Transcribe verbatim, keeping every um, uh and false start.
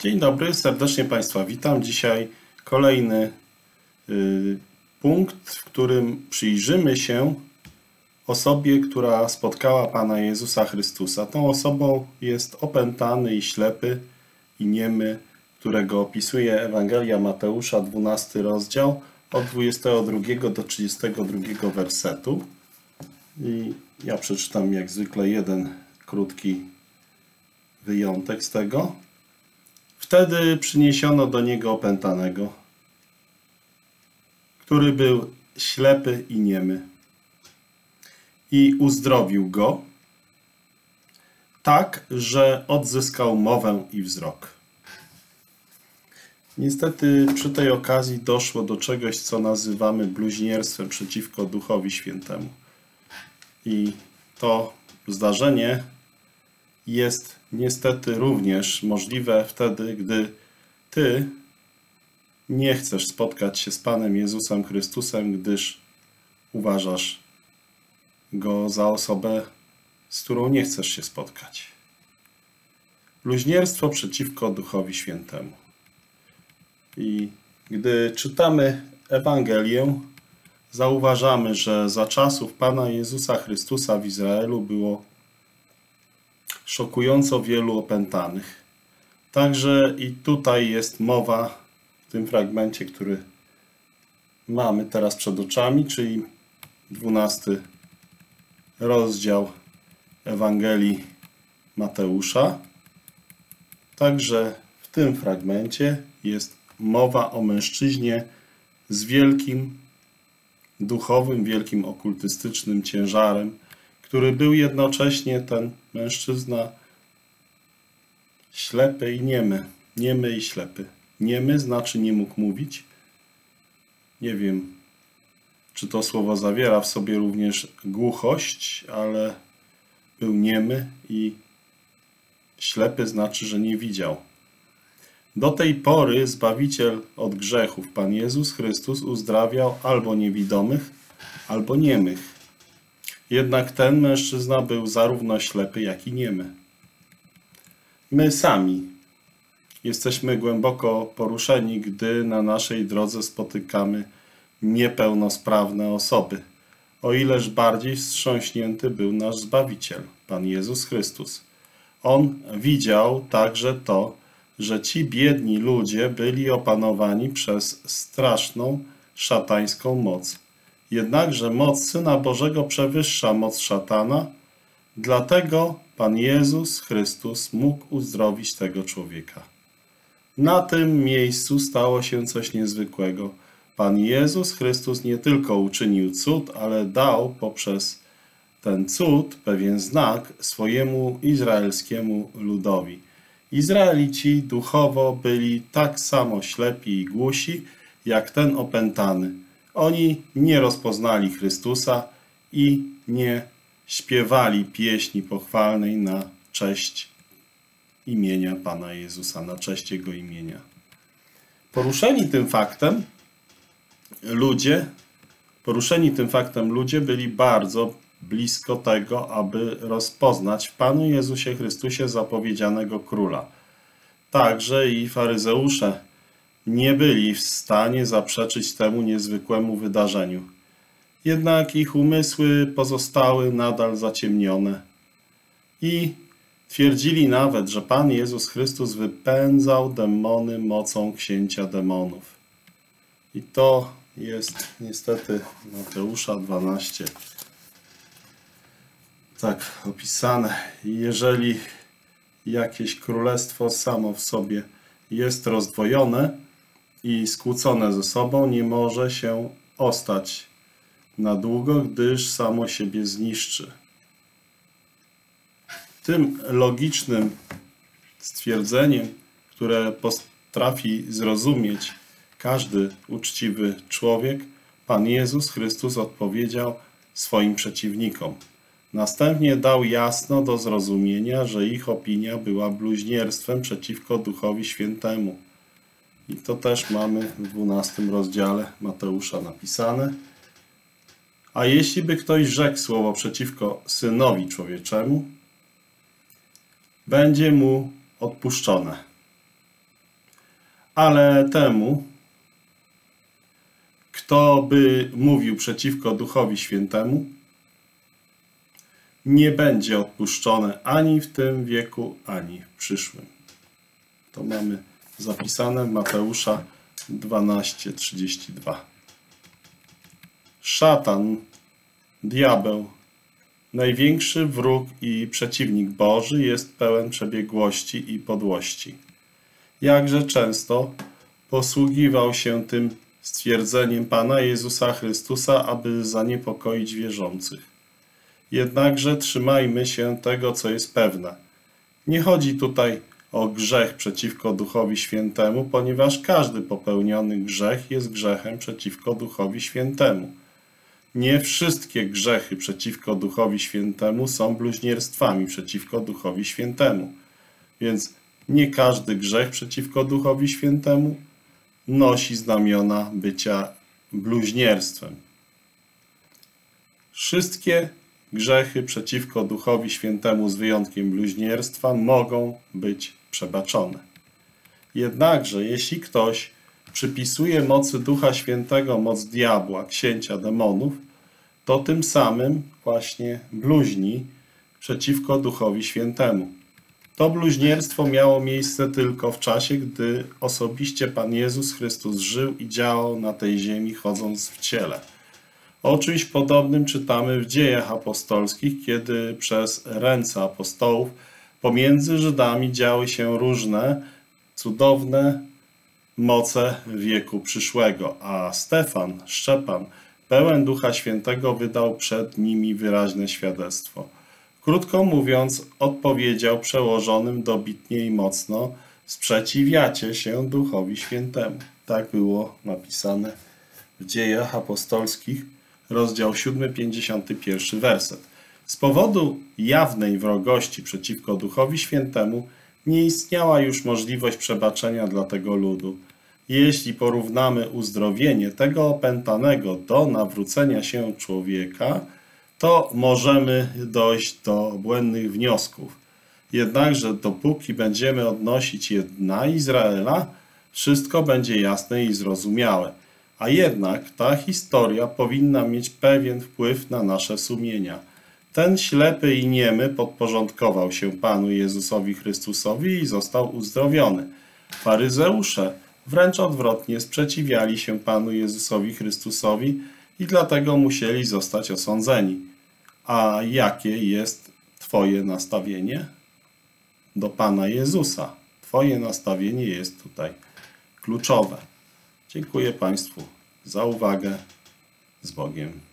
Dzień dobry, serdecznie Państwa witam. Dzisiaj kolejny y, punkt, w którym przyjrzymy się osobie, która spotkała Pana Jezusa Chrystusa. Tą osobą jest opętany i ślepy i niemy, którego opisuje Ewangelia Mateusza, dwunasty rozdział, od dwudziestego drugiego do trzydziestego drugiego wersetu. I ja przeczytam jak zwykle jeden krótki wyjątek z tego. Wtedy przyniesiono do niego opętanego, który był ślepy i niemy, i uzdrowił go tak, że odzyskał mowę i wzrok. Niestety przy tej okazji doszło do czegoś, co nazywamy bluźnierstwem przeciwko Duchowi Świętemu. I to zdarzenie jest niestety również możliwe wtedy, gdy Ty nie chcesz spotkać się z Panem Jezusem Chrystusem, gdyż uważasz Go za osobę, z którą nie chcesz się spotkać. Bluźnierstwo przeciwko Duchowi Świętemu. I gdy czytamy Ewangelię, zauważamy, że za czasów Pana Jezusa Chrystusa w Izraelu było szokująco wielu opętanych. Także i tutaj jest mowa w tym fragmencie, który mamy teraz przed oczami, czyli dwunasty rozdział Ewangelii Mateusza. Także w tym fragmencie jest mowa o mężczyźnie z wielkim duchowym, wielkim okultystycznym ciężarem, który był jednocześnie ten mężczyzna ślepy i niemy. Niemy i ślepy. Niemy znaczy nie mógł mówić. Nie wiem, czy to słowo zawiera w sobie również głuchość, ale był niemy i ślepy znaczy, że nie widział. Do tej pory Zbawiciel od grzechów, Pan Jezus Chrystus, uzdrawiał albo niewidomych, albo niemych. Jednak ten mężczyzna był zarówno ślepy, jak i niemy. My sami jesteśmy głęboko poruszeni, gdy na naszej drodze spotykamy niepełnosprawne osoby. O ileż bardziej wstrząśnięty był nasz Zbawiciel, Pan Jezus Chrystus. On widział także to, że ci biedni ludzie byli opanowani przez straszną, szatańską moc. Jednakże moc Syna Bożego przewyższa moc szatana, dlatego Pan Jezus Chrystus mógł uzdrowić tego człowieka. Na tym miejscu stało się coś niezwykłego. Pan Jezus Chrystus nie tylko uczynił cud, ale dał poprzez ten cud pewien znak swojemu izraelskiemu ludowi. Izraelici duchowo byli tak samo ślepi i głusi, jak ten opętany. Oni nie rozpoznali Chrystusa i nie śpiewali pieśni pochwalnej na cześć imienia Pana Jezusa, na cześć Jego imienia. Poruszeni tym faktem ludzie, poruszeni tym faktem ludzie byli bardzo blisko tego, aby rozpoznać w Panu Jezusie Chrystusie zapowiedzianego króla. Także i faryzeusze nie byli w stanie zaprzeczyć temu niezwykłemu wydarzeniu. Jednak ich umysły pozostały nadal zaciemnione i twierdzili nawet, że Pan Jezus Chrystus wypędzał demony mocą księcia demonów. I to jest niestety Mateusza dwanaście tak opisane. Jeżeli jakieś królestwo samo w sobie jest rozdwojone i skłócone ze sobą, nie może się ostać na długo, gdyż samo siebie zniszczy. Tym logicznym stwierdzeniem, które potrafi zrozumieć każdy uczciwy człowiek, Pan Jezus Chrystus odpowiedział swoim przeciwnikom. Następnie dał jasno do zrozumienia, że ich opinia była bluźnierstwem przeciwko Duchowi Świętemu. I to też mamy w dwunastym rozdziale Mateusza napisane. A jeśli by ktoś rzekł słowo przeciwko Synowi Człowieczemu, będzie mu odpuszczone. Ale temu, kto by mówił przeciwko Duchowi Świętemu, nie będzie odpuszczone ani w tym wieku, ani w przyszłym. To mamy zapisane w Mateusza dwanaście trzydzieści dwa. Szatan, diabeł, największy wróg i przeciwnik Boży, jest pełen przebiegłości i podłości. Jakże często posługiwał się tym stwierdzeniem Pana Jezusa Chrystusa, aby zaniepokoić wierzących. Jednakże trzymajmy się tego, co jest pewne. Nie chodzi tutaj o grzech przeciwko Duchowi Świętemu, ponieważ każdy popełniony grzech jest grzechem przeciwko Duchowi Świętemu. Nie wszystkie grzechy przeciwko Duchowi Świętemu są bluźnierstwami przeciwko Duchowi Świętemu. Więc nie każdy grzech przeciwko Duchowi Świętemu nosi znamiona bycia bluźnierstwem. Wszystkie grzechy przeciwko Duchowi Świętemu z wyjątkiem bluźnierstwa mogą być przebaczone. Jednakże jeśli ktoś przypisuje mocy Ducha Świętego moc diabła, księcia demonów, to tym samym właśnie bluźni przeciwko Duchowi Świętemu. To bluźnierstwo miało miejsce tylko w czasie, gdy osobiście Pan Jezus Chrystus żył i działał na tej ziemi, chodząc w ciele. O czymś podobnym czytamy w Dziejach Apostolskich, kiedy przez ręce apostołów pomiędzy Żydami działy się różne cudowne moce wieku przyszłego, a Stefan, Szczepan, pełen Ducha Świętego, wydał przed nimi wyraźne świadectwo. Krótko mówiąc, odpowiedział przełożonym dobitnie i mocno: sprzeciwiacie się Duchowi Świętemu. Tak było napisane w Dziejach Apostolskich, rozdział siódmy, pięćdziesiąty pierwszy werset. Z powodu jawnej wrogości przeciwko Duchowi Świętemu nie istniała już możliwość przebaczenia dla tego ludu. Jeśli porównamy uzdrowienie tego opętanego do nawrócenia się człowieka, to możemy dojść do błędnych wniosków. Jednakże dopóki będziemy odnosić je na Izraela, wszystko będzie jasne i zrozumiałe. A jednak ta historia powinna mieć pewien wpływ na nasze sumienia. Ten ślepy i niemy podporządkował się Panu Jezusowi Chrystusowi i został uzdrowiony. Faryzeusze wręcz odwrotnie sprzeciwiali się Panu Jezusowi Chrystusowi i dlatego musieli zostać osądzeni. A jakie jest Twoje nastawienie do Pana Jezusa? Twoje nastawienie jest tutaj kluczowe. Dziękuję Państwu za uwagę. Z Bogiem.